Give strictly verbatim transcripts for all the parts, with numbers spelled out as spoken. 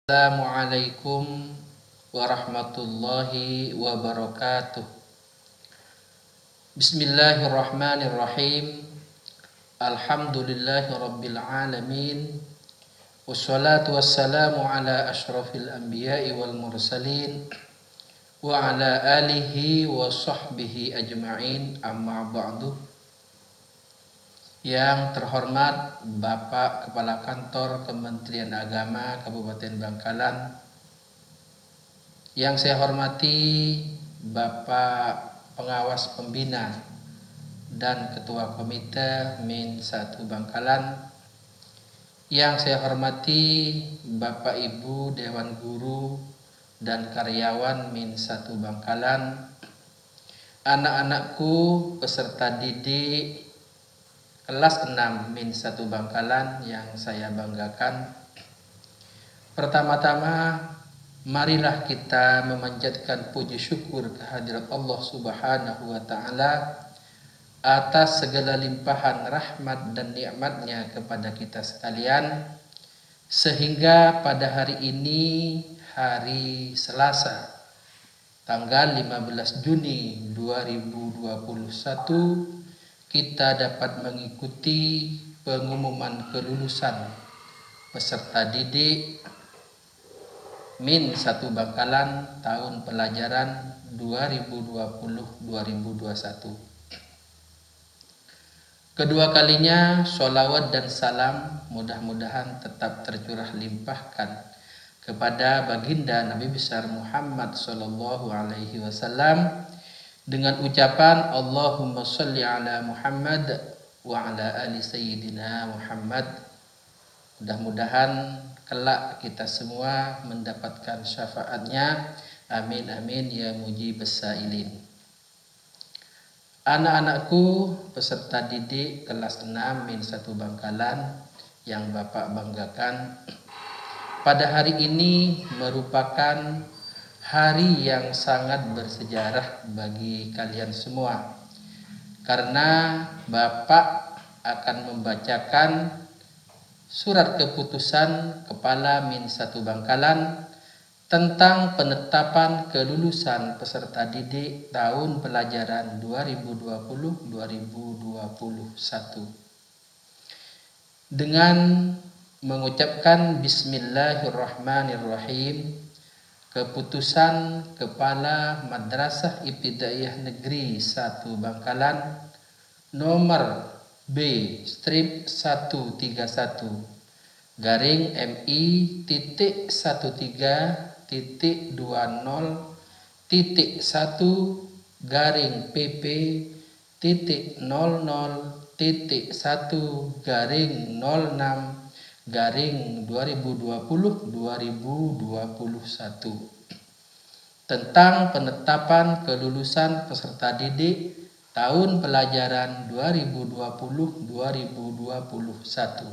Assalamualaikum warahmatullahi wabarakatuh. Bismillahirrahmanirrahim. Alhamdulillahi rabbil alamin. Wassalatu wassalamu ala ashrafil anbiya'i wal mursalin wa ala alihi wa sahbihi ajma'in, amma ba'du. Yang terhormat Bapak Kepala Kantor Kementerian Agama Kabupaten Bangkalan, yang saya hormati Bapak Pengawas Pembina dan Ketua Komite Min satu Bangkalan, yang saya hormati Bapak Ibu Dewan Guru dan karyawan Min satu Bangkalan, anak-anakku peserta didik kelas enam Min satu Bangkalan yang saya banggakan. Pertama-tama, marilah kita memanjatkan puji syukur kehadirat Allah Subhanahu wa Ta'ala atas segala limpahan rahmat dan nikmatnya kepada kita sekalian, sehingga pada hari ini, hari Selasa, tanggal lima belas Juni dua ribu dua puluh satu, kita dapat mengikuti pengumuman kelulusan peserta didik Min satu Bangkalan tahun pelajaran dua ribu dua puluh dua ribu dua puluh satu. Kedua kalinya sholawat dan salam mudah-mudahan tetap tercurah limpahkan kepada baginda Nabi besar Muhammad sallallahu alaihi wasallam dengan ucapan Allahumma sholli ala Muhammad wa ala ali sayyidina Muhammad. Mudah-mudahan kelak kita semua mendapatkan syafaatnya. Amin amin ya mujibas sailin. Anak-anakku peserta didik kelas enam Min satu Bangkalan yang Bapak banggakan, pada hari ini merupakan hari yang sangat bersejarah bagi kalian semua, karena Bapak akan membacakan surat keputusan Kepala Min satu Bangkalan tentang penetapan kelulusan peserta didik tahun pelajaran dua ribu dua puluh dua ribu dua puluh satu dengan mengucapkan Bismillahirrahmanirrahim. Keputusan Kepala Madrasah Ibtidaiyah Negeri satu Bangkalan nomor B strip seratus tiga puluh satu garing M I titik satu tiga titik dua nol titik satu garing P P titik nol nol titik satu garing nol enam garing dua ribu dua puluh dua ribu dua puluh satu tentang penetapan kelulusan peserta didik tahun pelajaran dua ribu dua puluh dua ribu dua puluh satu.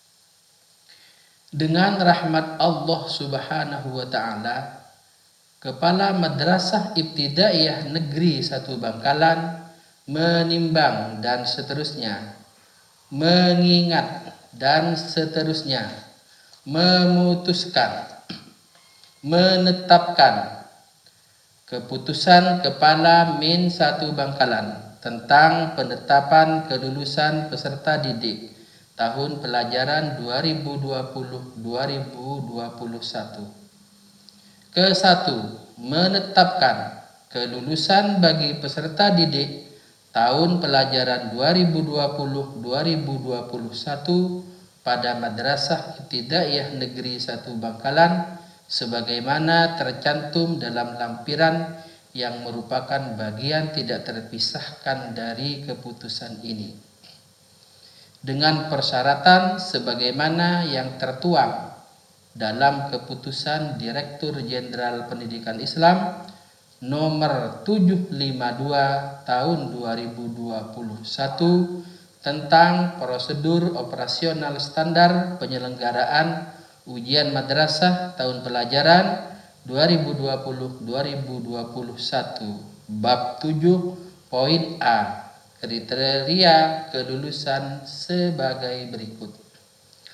Dengan rahmat Allah Subhanahu wa Ta'ala, Kepala Madrasah Ibtidaiyah Negeri satu Bangkalan menimbang dan seterusnya, mengingat dan seterusnya, memutuskan, menetapkan keputusan Kepala Min satu Bangkalan tentang penetapan kelulusan peserta didik tahun pelajaran dua ribu dua puluh dua ribu dua puluh satu. Kesatu, menetapkan kelulusan bagi peserta didik tahun pelajaran dua ribu dua puluh dua ribu dua puluh satu pada Madrasah Ibtidaiyah Negeri satu Bangkalan sebagaimana tercantum dalam lampiran yang merupakan bagian tidak terpisahkan dari keputusan ini, dengan persyaratan sebagaimana yang tertuang dalam keputusan Direktur Jenderal Pendidikan Islam nomor tujuh ratus lima puluh dua tahun dua ribu dua puluh satu tentang prosedur operasional standar penyelenggaraan ujian madrasah tahun pelajaran dua ribu dua puluh dua ribu dua puluh satu bab tujuh poin A, kriteria kelulusan sebagai berikut.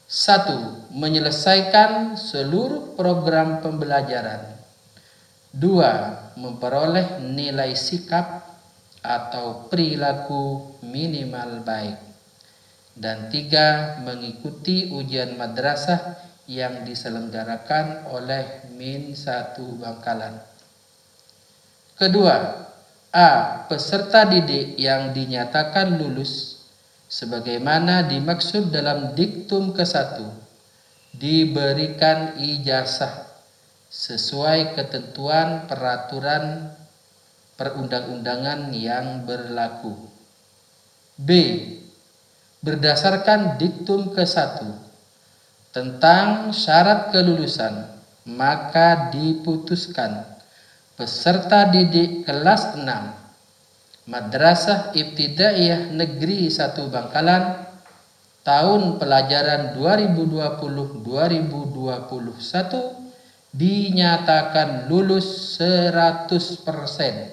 Satu, menyelesaikan seluruh program pembelajaran. Dua, memperoleh nilai sikap atau perilaku minimal baik. Dan tiga, mengikuti ujian madrasah yang diselenggarakan oleh Min satu Bangkalan. Kedua, A. Peserta didik yang dinyatakan lulus sebagaimana dimaksud dalam diktum ke satu diberikan ijazah sesuai ketentuan peraturan perundang-undangan yang berlaku. B. Berdasarkan diktum ke satu tentang syarat kelulusan, maka diputuskan peserta didik kelas enam Madrasah Ibtidaiyah Negeri satu Bangkalan tahun pelajaran dua ribu dua puluh dua ribu dua puluh satu dinyatakan lulus seratus persen.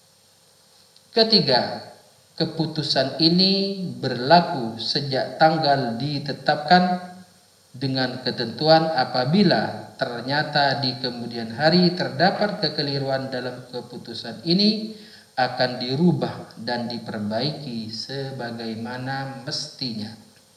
Ketiga, keputusan ini berlaku sejak tanggal ditetapkan dengan ketentuan apabila ternyata di kemudian hari terdapat kekeliruan dalam keputusan ini akan dirubah dan diperbaiki sebagaimana mestinya.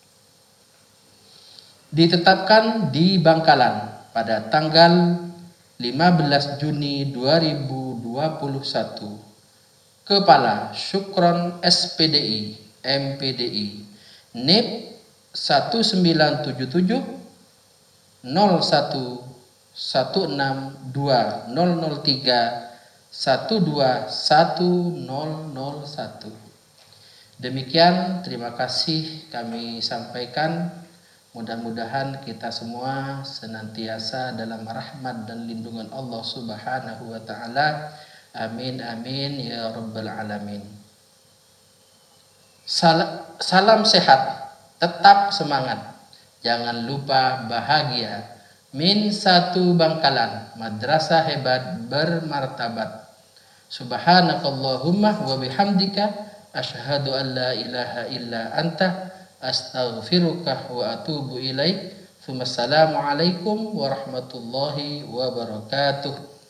Ditetapkan di Bangkalan pada tanggal lima belas Juni dua ribu dua puluh satu. Kepala Syukron S P D I M P D I N I P satu sembilan tujuh tujuh nol satu satu enam dua nol nol tiga satu dua satu nol nol satu. Demikian, terima kasih kami sampaikan. Mudah-mudahan kita semua senantiasa dalam rahmat dan lindungan Allah Subhanahu wa taala. Amin amin ya rabbal alamin. Sal- salam sehat, tetap semangat. Jangan lupa bahagia. Min satu Bangkalan, madrasah hebat bermartabat. Subhanakallahumma wa bihamdika asyhadu an la ilaha illa anta astaghfiruka wa atubu ilaik. Wassalamualaikum warahmatullahi wabarakatuh.